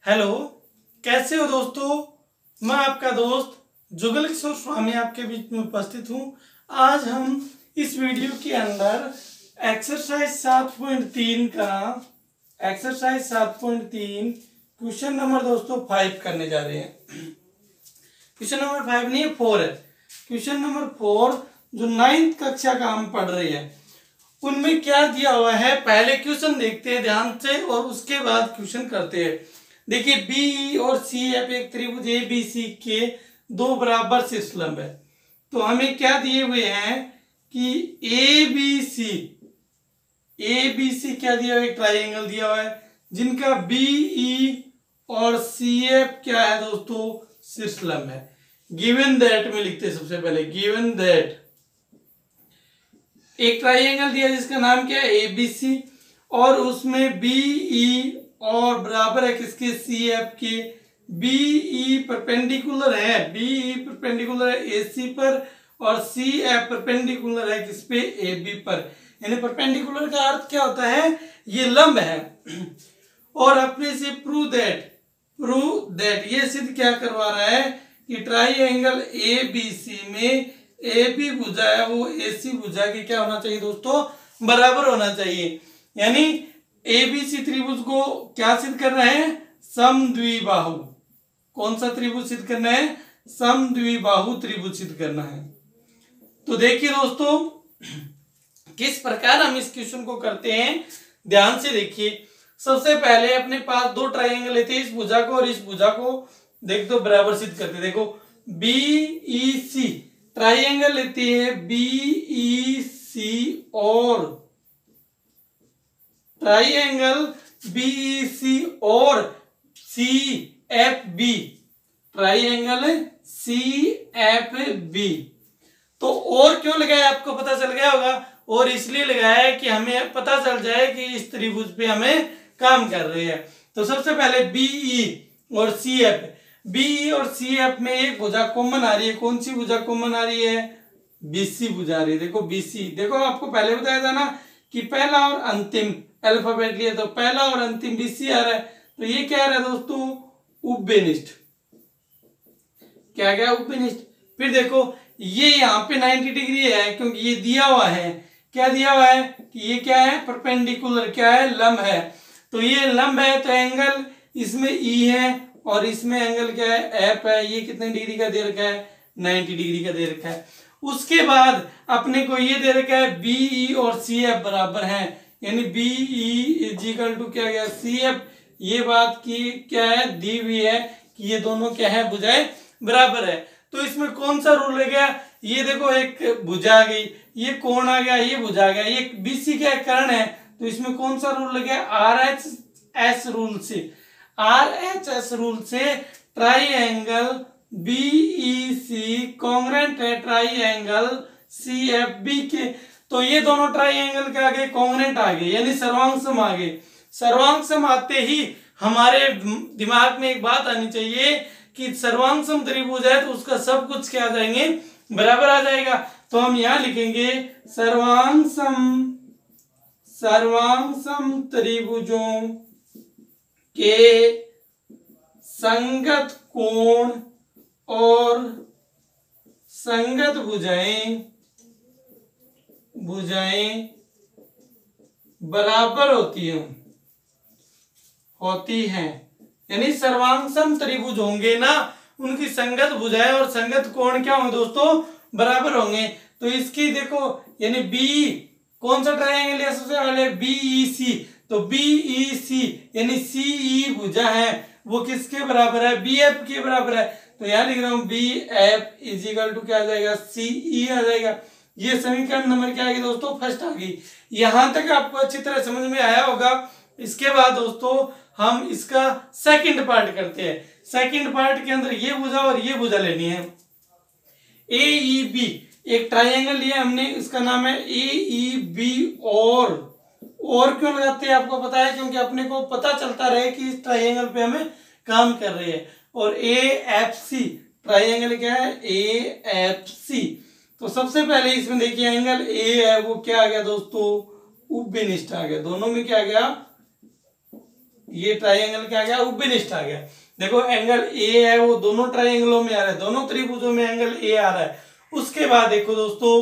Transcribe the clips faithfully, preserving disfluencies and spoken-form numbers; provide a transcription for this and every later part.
Hello, कैसे हो दोस्तों। मैं आपका दोस्त जुगल किशोर स्वामी आपके बीच में उपस्थित हूँ। आज हम इस वीडियो के अंदर एक्सरसाइज सात पॉइंट तीन का एक्सरसाइज सात पॉइंट तीन क्वेश्चन नंबर दोस्तों फाइव करने जा रहे हैं। क्वेश्चन नंबर फाइव नहीं है, फोर है। क्वेश्चन नंबर फोर जो नाइन्थ कक्षा का हम पढ़ रहे हैं उनमें क्या दिया हुआ है, पहले क्वेश्चन देखते हैं ध्यान से और उसके बाद क्वेश्चन करते हैं। देखिए, बी और सी एफ एक त्रिभुज ए बी सी के दो बराबर शीर्ष लंब है। तो हमें क्या दिए हुए हैं कि A B C A B C क्या दिया हुआ है, ट्राइंगल दिया हुआ है जिनका बी ई और सी एफ क्या है दोस्तों, शीर्ष लंब है। गिवन दैट में लिखते हैं सबसे पहले, गिवन दैट एक ट्राइंगल दिया जिसका नाम क्या है ए बी सी और उसमें बी ई और बराबर है किसके, सी एफ के। बी ई परपेंडिकुलर है बी ई परपेंडिकुलर है ए सी पर और सी एफ परपेंडिकुलर है किस पे, ए बी पर। यानी परपेंडिकुलर का अर्थ क्या होता है, ये लंब है। और अपने से प्रूव दैट प्रूव दैट ये सिद्ध क्या करवा रहा है कि ट्राइंगल ए बी सी में ए बी भुजा है वो ए सी भुजा की क्या होना चाहिए दोस्तों, बराबर होना चाहिए। यानी ए बी सी त्रिभुज को क्या सिद्ध करना है, समद्विबाहु। कौन सा त्रिभुज सिद्ध करना है, समद्विबाहु त्रिभुज सिद्ध करना है। तो देखिए दोस्तों किस प्रकार हम इस क्वेश्चन को करते हैं, ध्यान से देखिए। सबसे पहले अपने पास दो ट्राइंगल लेते हैं, इस भुजा को और इस भुजा को देख दो बराबर सिद्ध करते। देखो बी ई सी ट्राइंगल लेती है बी ई सी और ट्राइंगल बी ई सी और C F B triangle C F B. तो और क्यों लगाया आपको पता चल गया होगा, और इसलिए लगाया है कि हमें पता चल जाए कि इस त्रिभुज पे हमें काम कर रहे हैं। तो सबसे पहले बी ई और सी एफ, बी ई और सी एफ में एक भुजा कॉमन आ रही है। कौन सी भुजा कॉमन आ रही है, बीसी भुजा आ रही है। देखो बीसी, देखो आपको पहले बताया था ना कि पहला और अंतिम अल्फाबेट लिए, तो पहला और अंतिम बीसी आ रहा है। तो ये क्या आ रहा है दोस्तों, उपविनिष्ठ। क्या क्या उपविनिष्ठ। फिर देखो ये यहाँ पे नब्बे डिग्री है क्योंकि ये दिया हुआ है, क्या दिया हुआ है कि ये क्या है, परपेंडिकुलर, क्या है, लंब है। तो ये लंब है तो एंगल इसमें ई है और इसमें एंगल क्या है, एफ है। ये कितने डिग्री का दे रखा है, नब्बे डिग्री का दे रखा है। उसके बाद अपने को ये दे रखा है बी ई और सी एफ बराबर है, यानी B E is equal to क्या गया, सी एफ। ये बात की क्या है, दी हुई है कि ये दोनों क्या है, भुजाएं बराबर है। तो इसमें कौन सा रूल लग गया, ये देखो एक भुजा आ गई, ये कोण आ गया, ये भुजा आ गया, ये बीसी का कर्ण है। तो इसमें कौन सा रूल लग गया, आर एच एस रूल से। आर एच एस रूल से triangle B E C congruent है ट्राइंगल सी एफ बी के। तो ये दोनों ट्राइंगल के आगे कॉन्ग्रेंट आ गए, यानी सर्वांगसम आ गए। सर्वांगसम आते ही हमारे दिमाग में एक बात आनी चाहिए कि सर्वांगसम त्रिभुज है तो उसका सब कुछ क्या आ जाएंगे, बराबर आ जाएगा। तो हम यहां लिखेंगे सर्वांगसम सर्वांगसम त्रिभुजों के संगत कोण और संगत भुजाएं भुजाएं बराबर होती हैं होती हैं यानी सर्वांगसम त्रिभुज होंगे ना, उनकी संगत भुजाएं और संगत कोण क्या होंगे दोस्तों, बराबर होंगे। तो इसकी देखो यानी बी कौन सा ट्राइंगल है, सबसे पहले बी ई सी। तो बी ई सी यानी सी ई भुजा है वो किसके बराबर है, बी एफ के बराबर है। तो यहां लिख रहा हूं B F is equal to क्या आ जाएगा, सी ई आ जाएगा। ये समीकरण नंबर क्या आएगी दोस्तों, फर्स्ट आ गई। यहां तक आपको अच्छी तरह समझ में आया होगा। इसके बाद दोस्तों हम इसका सेकंड पार्ट करते हैं। सेकंड पार्ट के अंदर ये भुजा और ये भुजा लेनी है। ए ई बी एक ट्राइंगल लिया हमने, इसका नाम है ए ई बी। और और क्यों लगाते हैं आपको पता है, क्योंकि अपने को पता चलता रहे कि इस ट्राइंगल पे हमें काम कर रहे हैं। और ए एफ सी ट्राइंगल क्या है, ए एफ सी। तो सबसे पहले इसमें देखिए एंगल ए है वो क्या आ गया दोस्तों, उपविनिष्ठ आ गया। दोनों में क्या आ गया, ये ट्राइंगल क्या आ गया, उबिनिस्ट आ गया। देखो एंगल ए है वो दोनों ट्राइंगलों में आ रहा है, दोनों त्रिभुजों में एंगल ए आ रहा है। उसके बाद देखो दोस्तों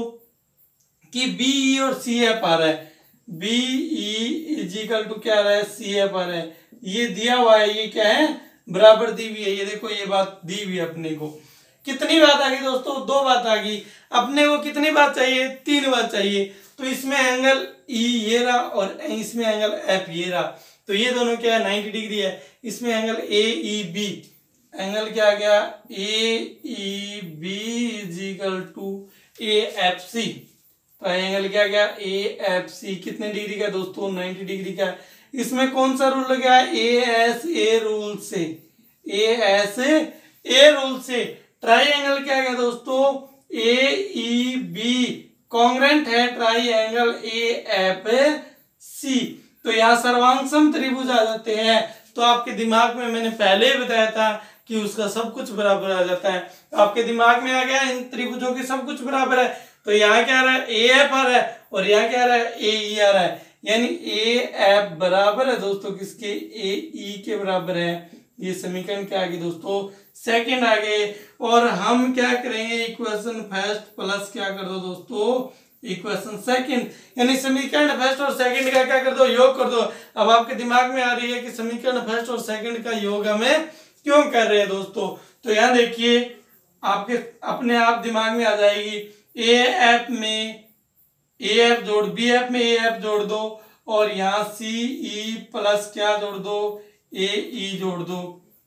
कि बी ई और सी एफ आ रहा है, बी ई इजिकल टू क्या आ रहा है, सी एफ आ रहा है। ये दिया हुआ है, ये क्या है, बराबर दी हुई है। ये देखो ये बात दी हुई है अपने को। कितनी बात आ गई दोस्तों, दो बात आ गई। अपने को कितनी बात चाहिए, तीन बात चाहिए। तो इसमें एंगल ई ये रहा और इसमें एंगल एफ ये रहा, तो ये दोनों क्या है, नाइन्टी डिग्री है। इसमें angle A E B, angle क्या आ गया, A E B is equal to A F C. तो एंगल क्या गया, ए एफ सी कितने डिग्री का दोस्तों, नाइन्टी डिग्री का। इसमें कौन सा रूल लगा है, ए एस ए रूल से, ए एस ए रूल से। ट्राइंगल क्या गया दोस्तों, ए ई बी कॉन्ग्रेंट है ट्राइंगल ए एफ सी। तो यहाँ सर्वांग त्रिभुज आ जाते हैं। तो आपके दिमाग में मैंने पहले ही बताया था कि उसका सब कुछ बराबर आ जाता है। तो आपके दिमाग में आ गया इन त्रिभुजों के सब कुछ बराबर है। तो यहाँ क्या आ रहा है, ए एफ आ रहा है और यहाँ क्या आ रहा है, ए ई आ रहा है। यानी ए एफ बराबर है दोस्तों किसके, ए ई के बराबर है। ये समीकरण क्या आ गई दोस्तों, सेकंड आ गए। और हम क्या करेंगे, इक्वेशन फर्स्ट प्लस क्या कर दो दोस्तों, इक्वेशन सेकंड। यानी समीकरण फर्स्ट और सेकंड का क्या कर दो, योग कर दो। अब आपके दिमाग में आ रही है कि समीकरण फर्स्ट और सेकंड का योग हमें क्यों कर रहे हैं दोस्तों। तो यहाँ देखिए आपके अपने आप दिमाग में आ जाएगी, ए एफ में ए एफ जोड़, बी एफ में ए एफ जोड़ दो और यहाँ सी ई प्लस क्या जोड़ दो, ए ई जोड़ दो।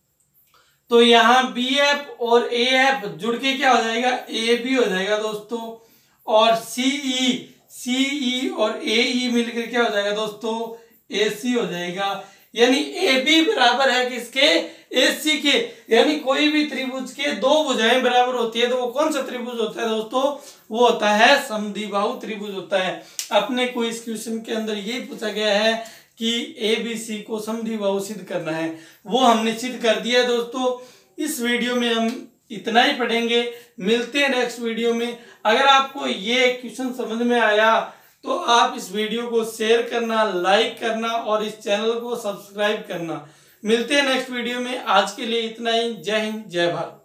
तो यहाँ बी एफ और ए एफ जुड़ के क्या हो जाएगा, ए बी हो जाएगा दोस्तों। और सी ई सी ई और ए ई मिलकर क्या हो जाएगा दोस्तों, ए सी हो जाएगा। यानी ए बी बराबर है किसके, ए सी के। यानी कोई भी त्रिभुज के दो भुजाएं बराबर होती है तो वो कौन सा त्रिभुज होता है दोस्तों, वो होता है समद्विबाहु त्रिभुज होता है। अपने को इस क्वेश्चन के अंदर ये पूछा गया है कि ए बी सी को समद्विबाहु सिद्ध करना है, वो हमने सिद्ध कर दिया है दोस्तों। इस वीडियो में हम इतना ही पढ़ेंगे, मिलते हैं नेक्स्ट वीडियो में। अगर आपको ये क्वेश्चन समझ में आया तो आप इस वीडियो को शेयर करना, लाइक करना और इस चैनल को सब्सक्राइब करना। मिलते हैं नेक्स्ट वीडियो में, आज के लिए इतना ही। जय हिंद, जय भारत।